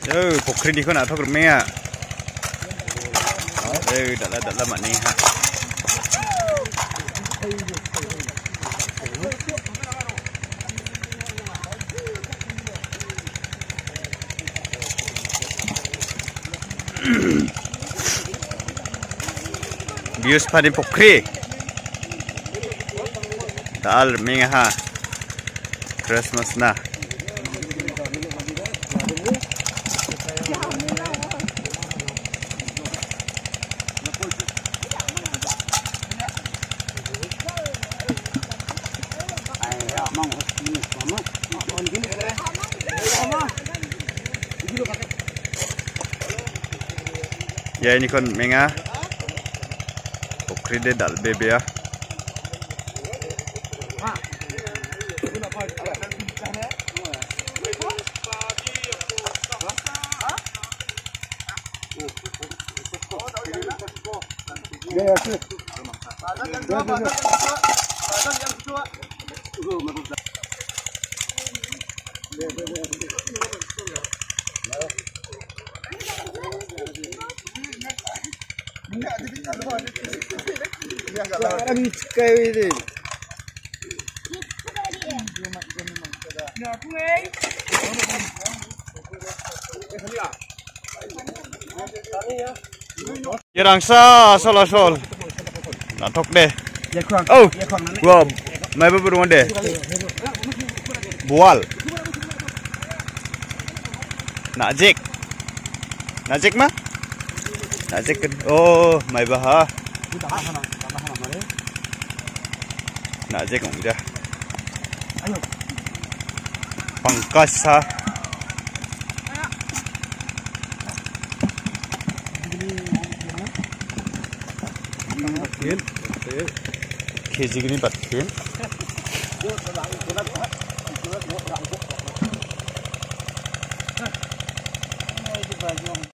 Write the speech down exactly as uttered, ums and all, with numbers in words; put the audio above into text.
Ừ, phục khinh đi con nào thôi được mẹ. Ừ, đã là đã là mặt này ha. Views pada pokri. Dal mega ha. Christmas na. Ya ini kon menga pokri de dal bebe ya. Yang sa sol sol, natok deh. Oh, gua mai beberapa deh. Bual, najik, najik mah, najik. Oh, mai bah. Najik enggak. Pangkas ha. Keji gini batin.